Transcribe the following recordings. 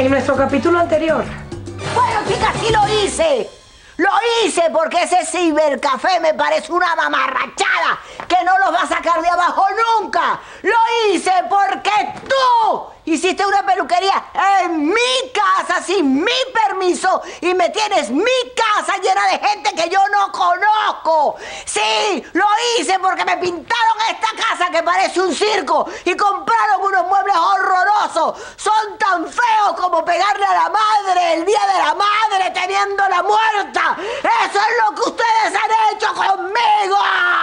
En nuestro capítulo anterior. Bueno, chicas, sí lo hice. Lo hice porque ese cibercafé me parece una mamarrachada que no los va a sacar de abajo nunca. Lo hice porque tú hiciste una peluquería en mi casa sin mi permiso y me tienes mi casa llena de gente que yo no conozco. Sí, lo hice porque me pintaron esta casa que parece un circo y compraron unos muebles horrorosos. Son tan feos como pegarle a la madre el día de la madre teniéndola muerta. ¡Eso es lo que ustedes han hecho conmigo!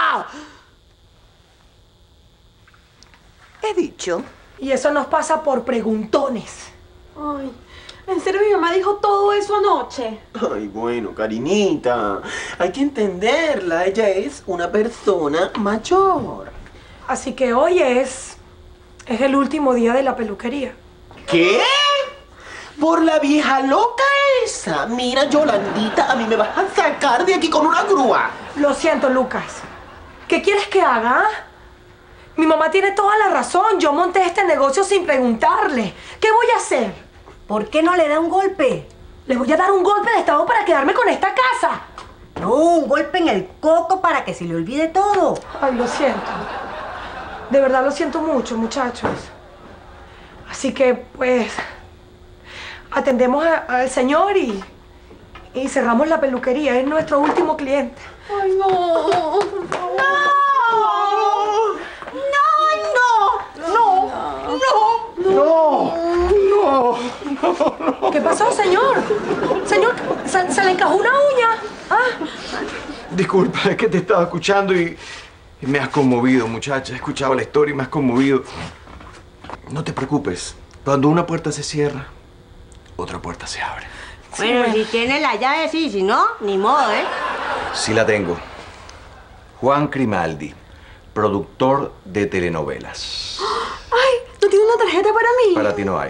He dicho. Y eso nos pasa por preguntones. Ay, en serio mi mamá dijo todo eso anoche. Ay, bueno, cariñita, hay que entenderla. Ella es una persona mayor. Así que hoy es el último día de la peluquería. ¿Qué? Por la vieja loca esa. Mira, Yolandita, a mí me vas a sacar de aquí con una grúa. Lo siento, Lucas. ¿Qué quieres que haga? Mi mamá tiene toda la razón. Yo monté este negocio sin preguntarle. ¿Qué voy a hacer? ¿Por qué no le da un golpe? Le voy a dar un golpe de estado para quedarme con esta casa. No, un golpe en el coco para que se le olvide todo. Ay, lo siento. De verdad lo siento mucho, muchachos. Así que, pues, atendemos al señor y cerramos la peluquería. Es nuestro último cliente. Ay, no. ¿Qué pasó, señor? Señor, se le encajó una uña. Ah. Disculpa, es que te estaba escuchando y me has conmovido, muchacha. He escuchado la historia y me has conmovido. No te preocupes. Cuando una puerta se cierra, otra puerta se abre. Bueno, si tiene la llave, sí. Si no, ni modo, ¿eh? Sí la tengo. Juan Grimaldi, productor de telenovelas. Ay, ¿no tiene una tarjeta para mí? Para ti no hay.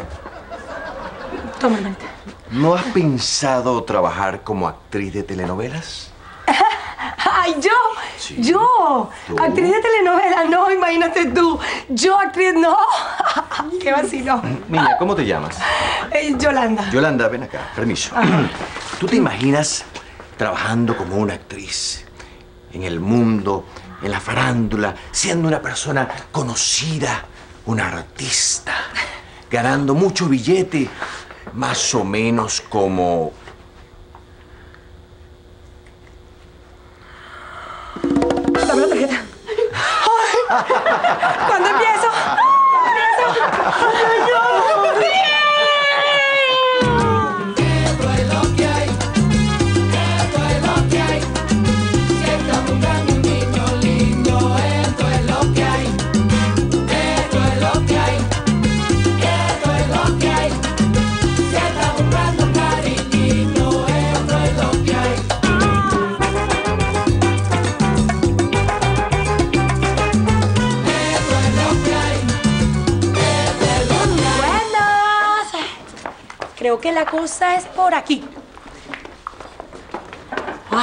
Toma, hermanita. ¿No has pensado trabajar como actriz de telenovelas? ¡Ay, yo! Sí. ¡Yo! ¿Tú? Actriz de telenovela, no, imagínate tú. Yo, actriz, no. ¡Qué vacilo! Niña, ¿cómo te llamas? Yolanda. Yolanda, ven acá, permiso. ¿Tú te imaginas trabajando como una actriz en el mundo, en la farándula, siendo una persona conocida, una artista, ganando mucho billete, más o menos como... Dame la tarjeta. ¿Cuándo empiezo? Creo que la cosa es por aquí. ¡Wow!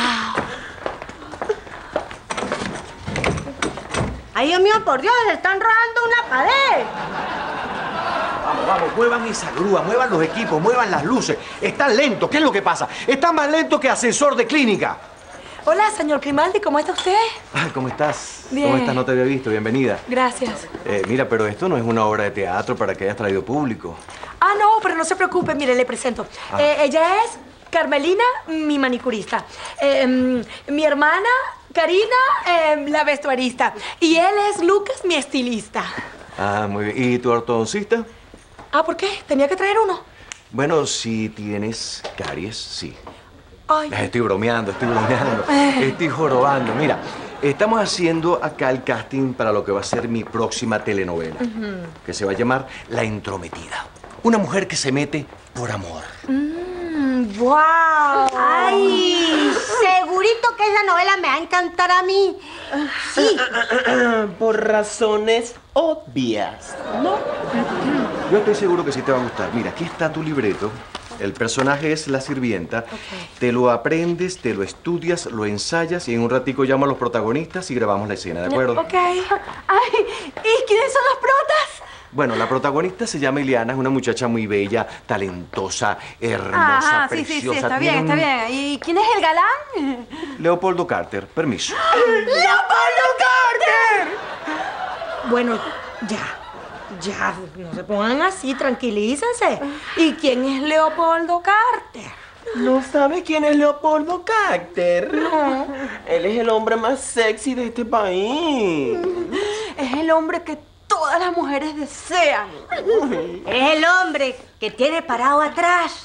Ay, Dios mío, por Dios, le están robando una pared. Vamos, vamos, muevan esa grúa, muevan los equipos, muevan las luces. Están lentos, ¿qué es lo que pasa? Están más lentos que ascensor de clínica. Hola, señor Grimaldi, ¿cómo está usted? Ay, ¿cómo estás? Bien. ¿Cómo estás? No te había visto, bienvenida. Gracias. Mira, pero esto no es una obra de teatro para que hayas traído público. Ah, no, pero no se preocupe, mire, le presento. Ella es Carmelina, mi manicurista. Mi hermana, Karina, la vestuarista. Y él es Lucas, mi estilista. Ah, muy bien. ¿Y tu ortodoncista? Ah, ¿por qué? ¿Tenía que traer uno? Bueno, si tienes caries, sí. Ay. Estoy bromeando, estoy jorobando. Mira, estamos haciendo acá el casting para lo que va a ser mi próxima telenovela, que se va a llamar La Entrometida. Una mujer que se mete por amor. ¡Wow! Ay, segurito que esa novela me va a encantar a mí. Sí. Por razones obvias, ¿no? Yo estoy seguro que sí te va a gustar. Mira, aquí está tu libreto. El personaje es la sirvienta. Te lo aprendes, te lo estudias, lo ensayas y en un ratico llamo a los protagonistas y grabamos la escena, ¿de acuerdo? Ok. Ay, ¿y quiénes son los protas? Bueno, la protagonista se llama Ileana, es una muchacha muy bella, talentosa, hermosa, Ajá, preciosa. sí, está bien, está bien. ¿Y quién es el galán? Leopoldo Carter, permiso. ¡Leopoldo Carter! Bueno, ya, no se pongan así, tranquilícense. ¿Y quién es Leopoldo Carter? ¿No sabe quién es Leopoldo Carter? No. Él es el hombre más sexy de este país. Es el hombre que todas las mujeres desean. Es el hombre que tiene parado atrás.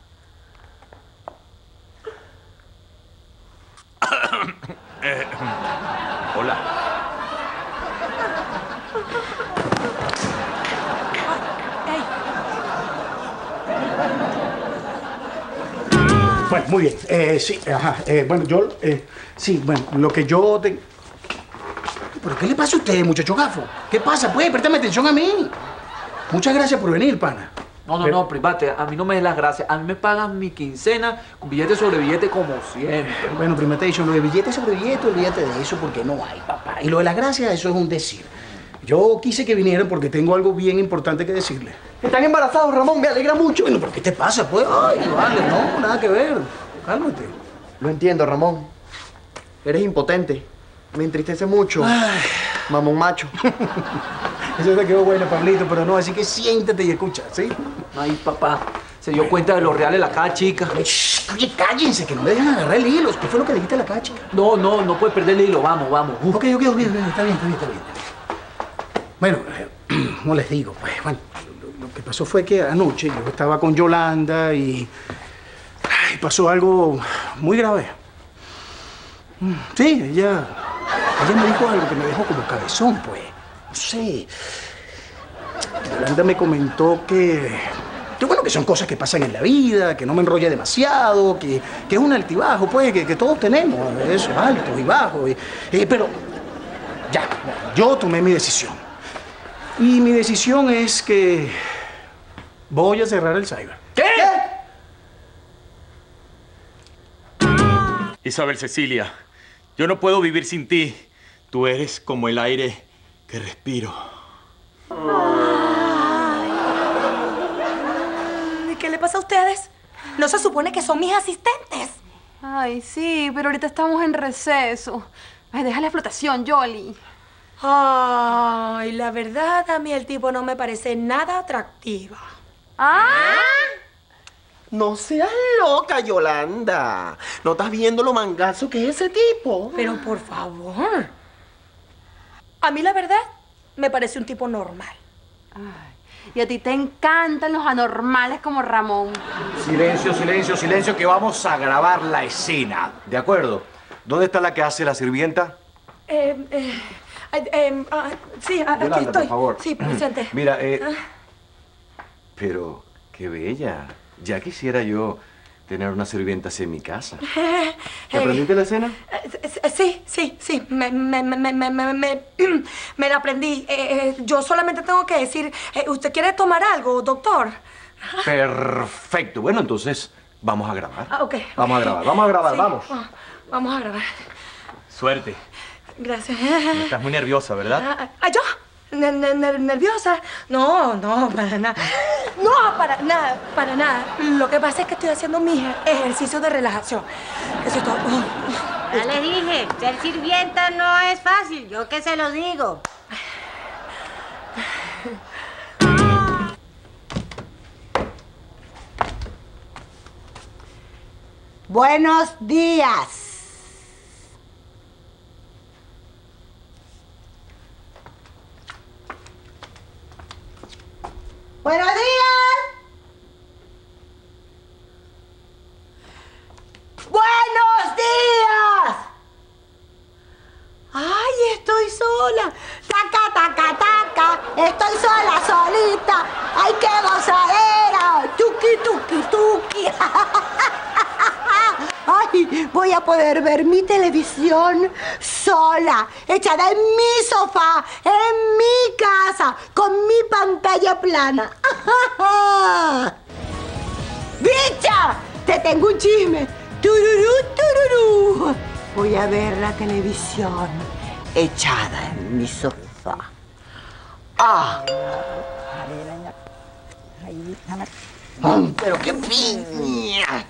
Hola. Bueno, muy bien. Sí, ajá. Bueno, yo... sí, bueno, lo que yo... ¿Pero qué le pasa a usted, muchacho gafo? ¿Qué pasa? Pues, préstame atención a mí. Muchas gracias por venir, pana. No, primate, a mí no me des las gracias. A mí me pagan mi quincena con billete sobre billete como siempre. Bueno, Primatation, lo de billete sobre billete, olvídate de eso porque no hay, papá. Y lo de las gracias, eso es un decir. Yo quise que vinieran porque tengo algo bien importante que decirle. Están embarazados, Ramón, me alegra mucho. Bueno, ¿pero qué te pasa, pues? Ay, vale, no, nada que ver. Cálmate. Lo entiendo, Ramón. Eres impotente. Me entristece mucho. Ay. Mamón macho. Eso te quedó bueno, Pablito, pero no, así que siéntate y escucha, ¿sí? Ay, papá, se dio cuenta de los reales la cada chica. Shh, oye, cállense, que no me dejan agarrar el hilo. ¿Qué fue lo que le dijiste a la cacha? No puedes perder el hilo, vamos. Ok, está bien. Bueno, no les digo, pues, bueno, lo que pasó fue que anoche yo estaba con Yolanda y pasó algo muy grave. Sí, ella me dijo algo que me dejó como cabezón, pues. No sé. Yolanda me comentó que bueno, que son cosas que pasan en la vida, que no me enrolle demasiado, que es un altibajo, pues, que todos tenemos, eso, altos y bajos. Pero ya, yo tomé mi decisión. Y mi decisión es que voy a cerrar el cyber. ¿Qué? Isabel Cecilia, yo no puedo vivir sin ti. Tú eres como el aire que respiro. ¿Y qué le pasa a ustedes? ¿No se supone que son mis asistentes? Ay, sí, pero ahorita estamos en receso. Ay, deja la flotación, Yoli. Ay, la verdad, a mí el tipo no me parece nada atractiva. ¿Ah? No seas loca, Yolanda. ¿No estás viendo lo mangazo que es ese tipo? Pero por favor. A mí la verdad me parece un tipo normal. Ay, y a ti te encantan los anormales como Ramón. Silencio, que vamos a grabar la escena. ¿De acuerdo? ¿Dónde está la que hace la sirvienta? Sí, aquí Yolanda, estoy. por favor. Sí, presente. Mira, pero qué bella. Ya quisiera yo tener una sirvienta así en mi casa. ¿Te aprendiste la escena? Sí. Me la aprendí. Yo solamente tengo que decir, ¿usted quiere tomar algo, doctor? Perfecto. Bueno, entonces vamos a grabar. Ok. Vamos a grabar, Sí, vamos. Vamos a grabar. Suerte. Gracias. Estás muy nerviosa, ¿verdad? ¿Yo? ¿Nerviosa? No, para nada. No, para nada. Lo que pasa es que estoy haciendo mis ejercicios de relajación. Eso es todo. Ya le dije, ser sirvienta no es fácil, yo que se lo digo. Buenos días. ¡Buenos días! ¡Buenos días! ¡Ay, estoy sola! ¡Taca! ¡Estoy sola, solita! ¡Ay, qué gozadera! ¡Tuki! ¡Ay, voy a poder ver mi televisión sola, echada en mi sofá, en mi casa, con mi pantalla plana! ¡Bicha! ¡Te tengo un chisme! ¡Tururú! Voy a ver la televisión echada en mi sofá. Ah. Pero qué piña.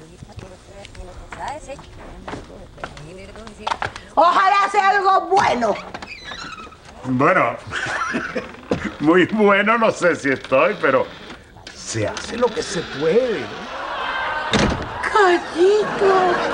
Ojalá sea algo bueno. Bueno, muy bueno no sé si estoy, pero se hace lo que se puede. Callito.